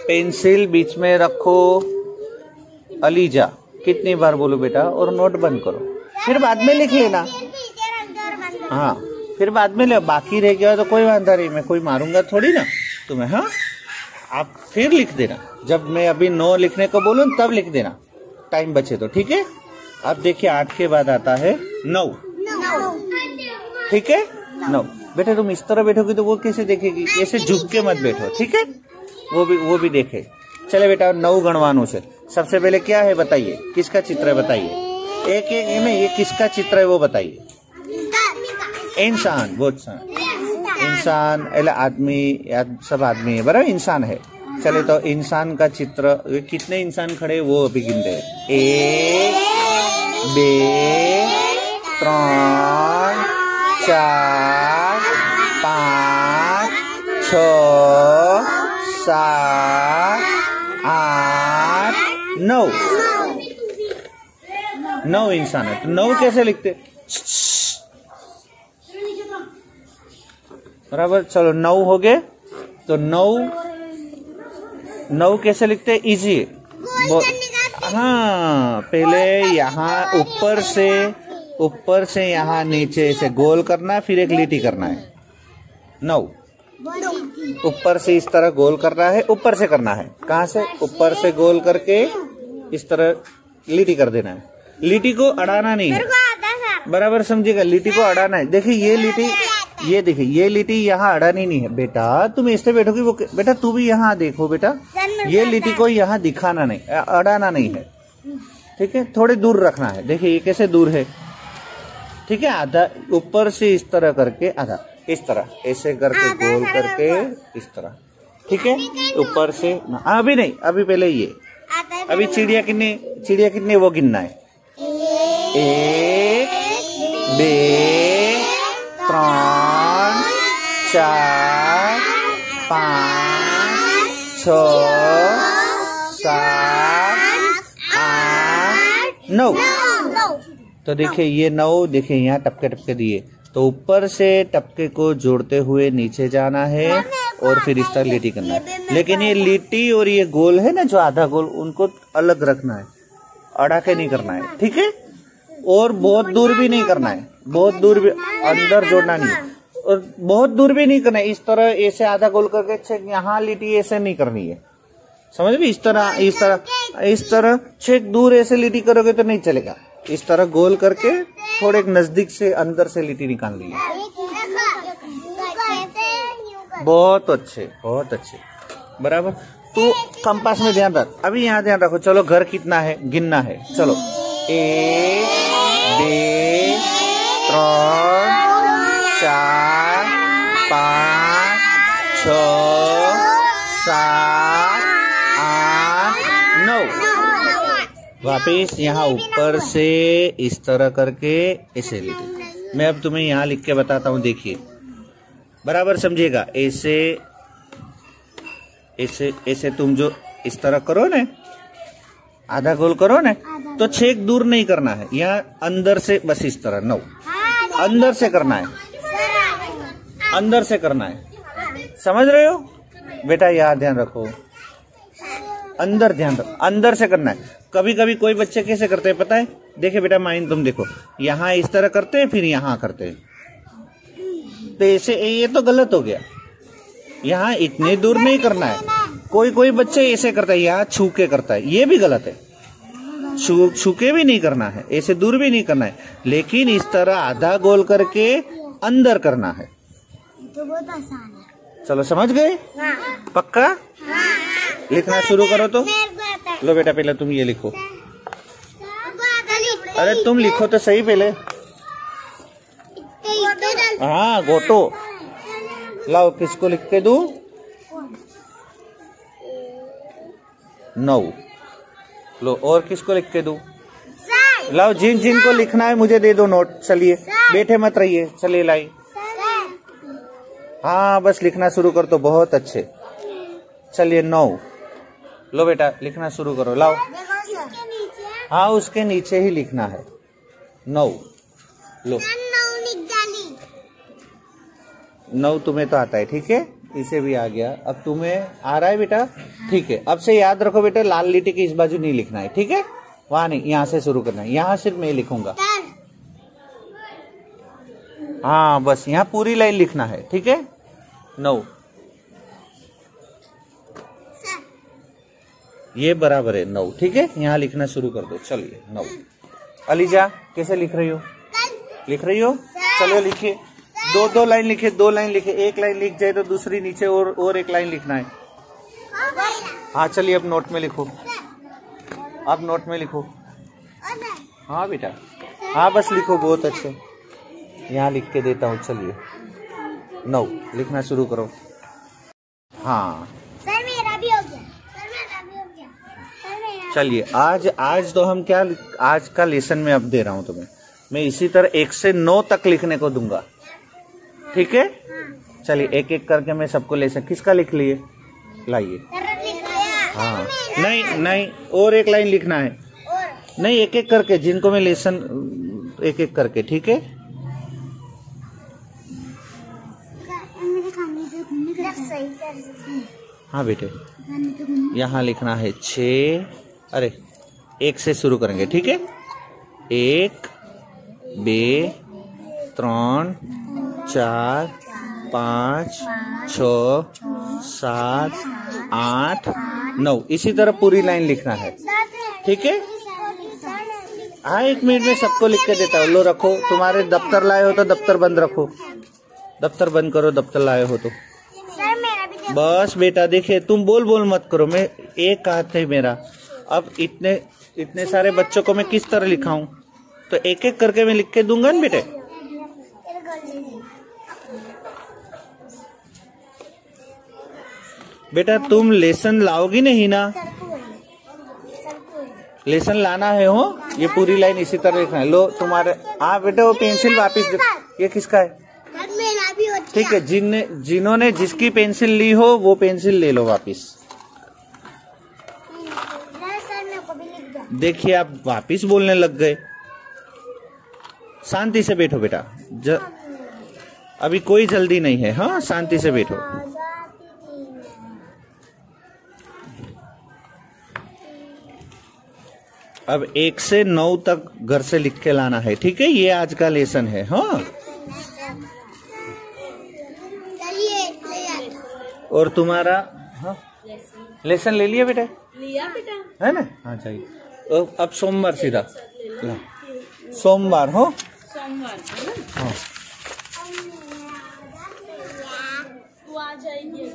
पेंसिल बीच में रखो। अलीजा, कितनी बार बोलो बेटा, और नोट बंद करो, फिर बाद में लिख लेना। हाँ, फिर बाद में ले, बाकी रह गया तो कोई वांधा नहीं, मैं कोई मारूंगा थोड़ी ना तुम्हें। हाँ, आप फिर लिख देना, जब मैं अभी नौ लिखने को बोलूं तब लिख देना, टाइम बचे तो, ठीक है। अब देखिए आठ के बाद आता है नौ, ठीक है, नौ। बेटा तुम इस तरह बैठोगी तो वो कैसे देखेगी, ऐसे झुक के मत बैठो, ठीक है, वो भी वो भी देखे। चले बेटा नौ गणवानों से सबसे पहले क्या है बताइए, किसका चित्र है बताइए, एक एक में ये किसका चित्र है वो बताइए। इंसान, बहुत सा इंसान, एल आदमी, सब आदमी है, बराबर इंसान है। चले तो इंसान का चित्र, कितने इंसान खड़े वो अभी गिनते हैं। एक, बे, त्रण, चार, पाँच, छ, सात, आठ, नौ, नौ इंसान है। तो नौ कैसे लिखते, बराबर। चलो नौ हो गए, तो नौ नौ कैसे लिखते, इजी। हाँ, पहले यहाँ ऊपर से ऊपर से यहाँ नीचे से गोल करना, फिर एक लीटी करना है। नौ ऊपर से इस तरह गोल करना है, ऊपर से करना है, कहाँ से, ऊपर से गोल करके इस तरह लीटी कर देना है। लीटी को अड़ाना नहीं है, बराबर समझिएगा, लीटी को अड़ाना है। देखिए ये लीटी, ये देखिए ये लीटी यहाँ अड़ानी नहीं है बेटा, तुम इससे बैठोगी वो, बेटा तू भी यहाँ देखो बेटा, ये लीटी को यहाँ दिखाना नहीं, अड़ाना नहीं है, ठीक है, थोड़े दूर रखना है। देखिए ये कैसे दूर है, ठीक है, आधा ऊपर से इस तरह करके, आधा इस तरह ऐसे करके गोल करके इस तरह, ठीक है, ऊपर से ना, अभी नहीं, अभी पहले ये, अभी चिड़िया कितनी, चिड़िया कितनी वो गिनना है। एक, बे, त्रण, चार, पाँच, छ, सात, आठ, नौ। तो देखिए ये नौ, देखिए यहाँ टपके टपके दिए, तो ऊपर से टपके को जोड़ते हुए नीचे जाना है और फिर इस तरह लीटी करना है। लेकिन ये लीटी और ये गोल है ना जो आधा गोल, उनको अलग रखना है, अड़ा के नहीं करना है, ठीक है। और बहुत दूर भी नहीं करना है, बहुत दूर भी अंदर जोड़ना नहीं है, और बहुत दूर भी नहीं करना है। इस तरह ऐसे आधा गोल करके छेक यहाँ लीटी ऐसे नहीं करनी है, समझ भी, इस तरह इस तरह इस तरह छेक दूर ऐसे लीटी करोगे तो नहीं चलेगा। इस तरह गोल करके थोड़े नजदीक से अंदर से लीटी निकालनी है। बहुत अच्छे, बहुत अच्छे, बराबर। तो कंपास में ध्यान रख, अभी यहाँ ध्यान रखो। चलो घर कितना है गिनना है, चलो एक, दो, तीन, चार, पाँच, छ, सात, आठ, नौ। वापिस यहाँ ऊपर से इस तरह करके ऐसे लिखिए। मैं अब तुम्हें यहाँ लिख के बताता हूँ, देखिए बराबर समझिएगा। ऐसे ऐसे ऐसे तुम जो इस तरह करो ना, आधा गोल करो ना, तो छेक दूर नहीं करना है, यहाँ अंदर से बस इस तरह, नौ अंदर से करना है, अंदर से करना है, समझ रहे हो बेटा? यहाँ ध्यान रखो, अंदर ध्यान रखो, अंदर से करना है। कभी कभी कोई बच्चे कैसे करते हैं पता है? देखिए बेटा माइन, तुम देखो यहाँ इस तरह करते हैं, फिर यहाँ करते हैं, तो ऐसे ये तो गलत हो गया। यहाँ इतने दूर नहीं करना है। कोई कोई बच्चे ऐसे करता है, यहाँ छू के करता है, ये भी गलत है। छू छू के भी नहीं करना है, ऐसे दूर भी नहीं करना है, लेकिन इस तरह आधा गोल करके अंदर करना है। तो बहुत आसान है। चलो समझ गए? पक्का? लिखना शुरू करो तो। लो बेटा पहले तुम ये लिखो। अरे तुम लिखो तो सही पहले। हाँ गोटो लाओ, किसको लिख के दूं? नौ। लो और किसको लिख के दूं? लाओ, जिन जिन को लिखना है मुझे दे दो नोट। चलिए बैठे मत रहिए, चलिए लाई। हाँ बस लिखना शुरू कर तो बहुत अच्छे। चलिए नौ। लो बेटा लिखना शुरू करो, लाओ। हाँ उसके नीचे ही लिखना है, नौ। लो नौ तुम्हें तो आता है, ठीक है। इसे भी आ गया। अब तुम्हें आ रहा है बेटा, ठीक है। अब से याद रखो बेटा, लाल लिटी की इस बाजू नहीं लिखना है, ठीक है। वहां नहीं, यहाँ से शुरू करना है। यहाँ सिर्फ मैं लिखूंगा, हाँ बस यहाँ पूरी लाइन लिखना है, ठीक है। नौ, ये बराबर है नौ, ठीक है। यहाँ लिखना शुरू कर दो, चलिए नौ। अलीजा कैसे लिख रही हो? लिख रही हो? चलो लिखिए, दो दो लाइन लिखे, दो लाइन लिखे। एक लाइन लिख जाए तो दूसरी नीचे और और एक लाइन लिखना है। हाँ चलिए अब नोट में लिखो, अब नोट में लिखो। हाँ बेटा, हाँ बस लिखो, बहुत अच्छे। यहाँ लिख के देता हूँ, चलिए नौ लिखना शुरू करो। हाँ सर मेरा भी हो गया, सर मेरा भी हो गया, सर मेरा। चलिए आज आज तो हम क्या, आज का लेसन में अब दे रहा हूँ तुम्हें। मैं इसी तरह एक से नौ तक लिखने को दूंगा, ठीक है। चलिए एक एक करके मैं सबको लेसन, किसका लिख लिए, लाइए। हाँ नहीं नहीं, और एक लाइन लिखना है। नहीं, एक एक करके, जिनको मैं लेसन एक एक करके, ठीक है। हाँ बेटे, यहाँ लिखना है छः, अरे एक से शुरू करेंगे, ठीक है। एक, बे, त्रण, चार, पाँच, छ, सात, आठ, नौ, इसी तरह पूरी लाइन लिखना है, ठीक है। हाँ एक मिनट में सबको लिख के देता हूँ। लो रखो, तुम्हारे दफ्तर लाए हो तो दफ्तर बंद रखो, दफ्तर बंद करो, दफ्तर लाए हो तो। बस बेटा देखिए, तुम बोल बोल मत करो, मैं एक हाथ है मेरा। अब इतने इतने सारे बच्चों को मैं किस तरह लिखाऊं, तो एक एक करके मैं लिख के दूंगा ना बेटे। बेटा तुम लेसन लाओगी नहीं ना, लेसन लाना है हो, ये पूरी लाइन इसी तरह लिखना है। लो तुम्हारे, हाँ बेटा वो पेंसिल वापस दे, ये किसका है, ठीक है। जिन जिन्होंने जिसकी पेंसिल ली हो वो पेंसिल ले लो वापिस। देखिए आप वापिस बोलने लग गए। शांति से बैठो बेटा, ज... अभी कोई जल्दी नहीं है, हाँ शांति से बैठो। अब एक से नौ तक घर से लिख के लाना है, ठीक है। ये आज का लेसन है, हाँ। और तुम्हारा, हाँ लेसन ले लिया बेटा, लिया बेटा, है ना। हाँ चाहिए। अब सोमवार सीधा, सोमवार हो, सोमवार हाँ। तू आ जाएगी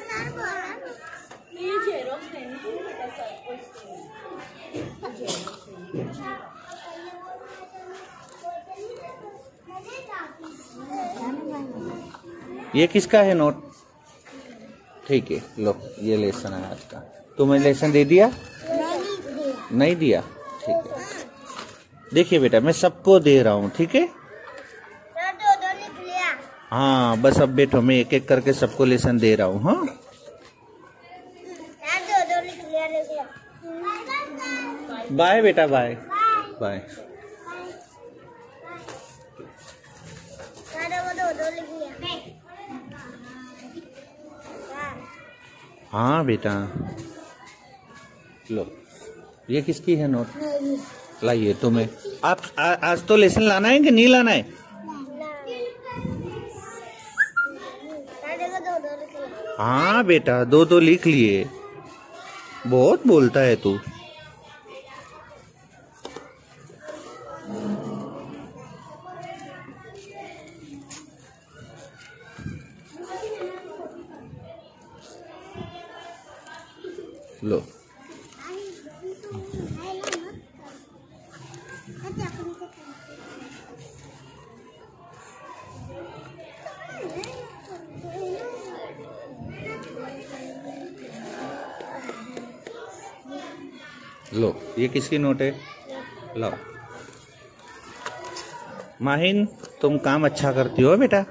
ये किसका है नोट, ठीक है। लो ये लेसन है आज का। तुम्हें लेसन दे दिया, नहीं दिया, ठीक है। देखिए बेटा मैं सबको दे रहा हूँ, ठीक है। दो दो लिख लिया। हाँ बस अब बैठो, मैं एक एक करके सबको लेसन दे रहा हूँ, हाँ। दो दो लिख लिया, लिख लिया। बाय बेटा, बाय बाय। हाँ बेटा लो, ये किसकी है नोट, लाइए तुम्हें। आप आ, आज तो लेसन लाना है कि नहीं लाना है? हाँ बेटा दो दो लिख लिए, बहुत बोलता है तू। लो लो, ये किसकी नोट है, लो। माहिन तुम काम अच्छा करती हो बेटा।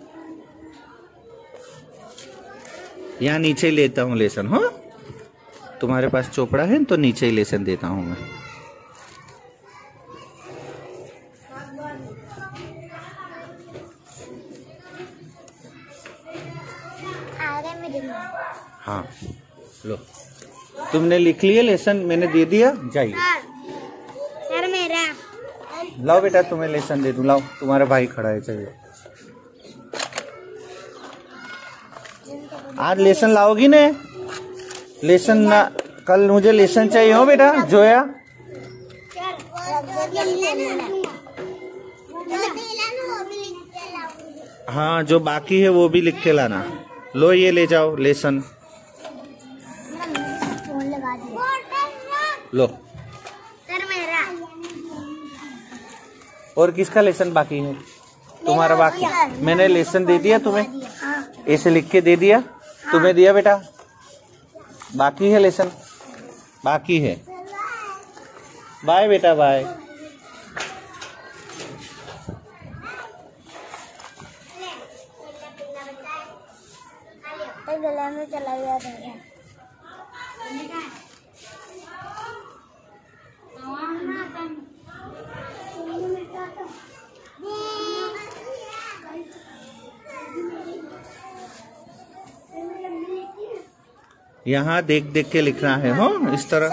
यहाँ नीचे लेता हूँ लेसन, हाँ तुम्हारे पास चोपड़ा है तो नीचे ही लेसन देता हूँ मैं। आ हाँ लो, तुमने लिख लिया लेसन, मैंने दे दिया, जाइए। सर मेरा लाओ बेटा, तुम्हें लेसन दे दूं, लाओ, तुम्हारा भाई खड़ा है, चाहिए। आज लेसन लाओगी ने? लेसन ना, कल मुझे लेसन चाहिए हो बेटा, जोया। हाँ, जो बाकी है वो भी लिख के लाना। लो ये ले जाओ लेसन, लो। सर मेरा और किसका लेसन बाकी है? तुम्हारा बाकी। मैंने लेसन दे दिया तुम्हें, ऐसे लिख के दे दिया, तुम्हें दिया बेटा। बाकी है लेसन, बाकी है। बाय बेटा, बाय। गला में चला गया था। यहाँ देख देख के लिखना है, हो इस तरह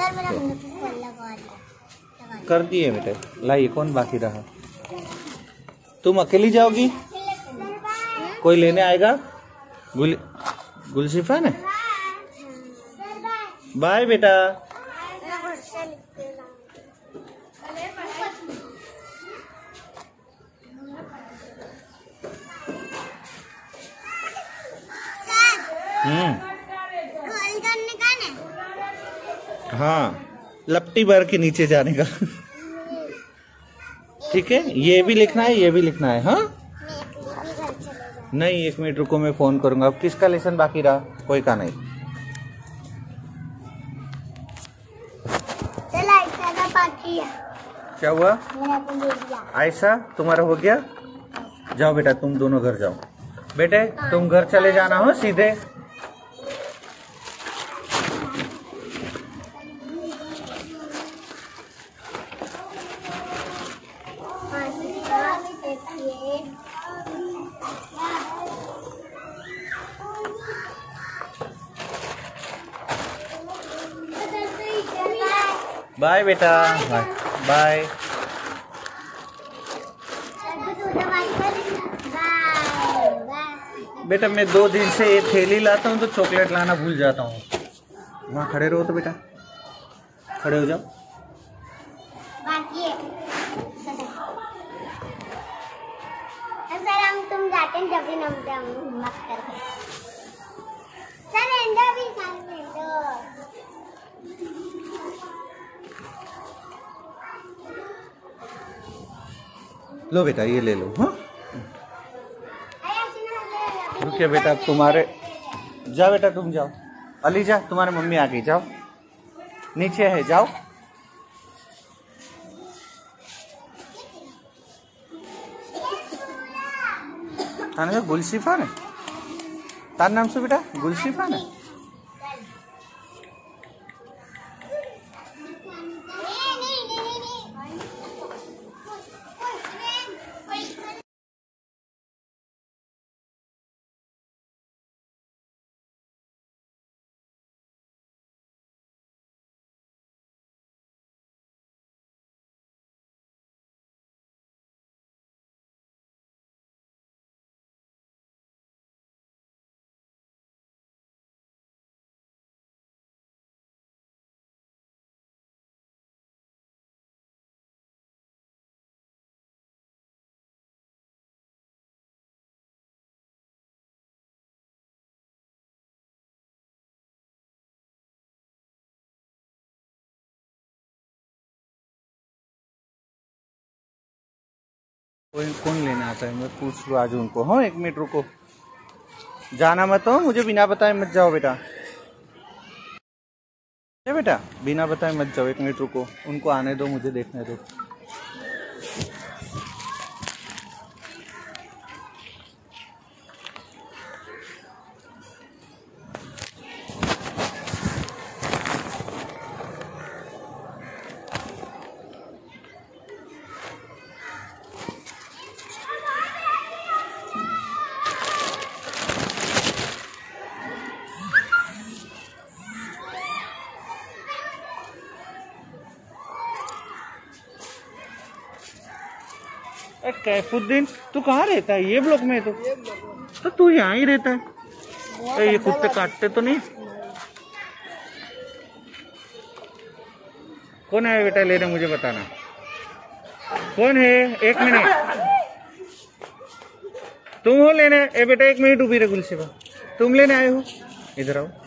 कर दिए बेटे। लाइए, कौन बाकी रहा? तुम अकेली जाओगी? कोई लेने आएगा? गुल गुलशिफा ने? बाय बेटा। हम्म, हाँ, लपटी भर के नीचे जाने का। ठीक है, ये भी लिखना है, ये भी लिखना है। हाँ नहीं, एक मिनट रुको, मैं फोन करूंगा। अब किसका लेसन बाकी रहा? कोई का नहीं। चला, इतना बाकी है। क्या हुआ? मेरा तो ले लिया। आयशा, तुम्हारा हो गया? जाओ बेटा, तुम दोनों घर जाओ। बेटे तुम घर चले जाना हो सीधे। बाय बेटा, बाय बाय। बेटा मैं दो दिन से ये थैली लाता हूँ तो चॉकलेट लाना भूल जाता हूँ। वहाँ खड़े रहो तो बेटा, खड़े हो जाओ। बाकी है। सर हम तुम जाते हैं जब भी नमते हम हिम्मत करके। सर एंडो भी सर एंडो। लो बेटा, ये ले लो। हाँ रुकिए बेटा, तुम्हारे जा बेटा, तुम जाओ। अली जा, तुम्हारे मम्मी आ गई, जाओ नीचे है, जाओ। ताना गुलशिफा ने, तार नाम से बेटा गुलशिफा ने। कोई कौन लेने आता है, मैं पूछ लूँ आज उनको। हाँ एक मिनट रुको, जाना मत हो, मुझे बिना बताए मत जाओ बेटा। क्या बेटा, बिना बताए मत जाओ, एक मिनट रुको, उनको आने दो, मुझे देखने दो। कैफुद्दीन, तू कहाँ रहता है? ये ब्लॉक में? तो तो तू यहाँ ही रहता है। ए, ये कुत्ते काटते तो नहीं? कौन है बेटा लेने, मुझे बताना कौन है। एक मिनट, तुम हो लेने? ए बेटा एक मिनट उभी रहे गुलसिबा, तुम लेने आए हो? इधर आओ।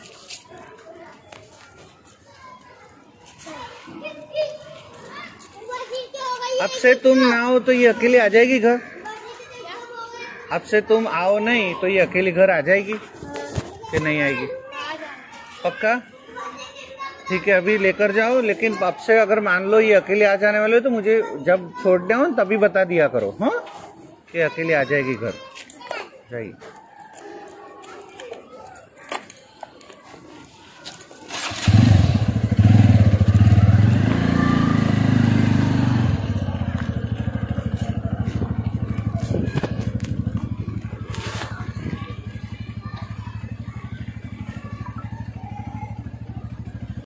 अब से तुम ना हो तो ये अकेले आ जाएगी घर। अब से तुम आओ नहीं तो ये अकेली घर आ जाएगी कि नहीं आएगी? पक्का? ठीक है, अभी लेकर जाओ, लेकिन अब से अगर मान लो ये अकेले आ जाने वाले हो तो मुझे जब छोड़ने हो तभी बता दिया करो, हाँ? कि अकेले आ जाएगी घर। जाइए।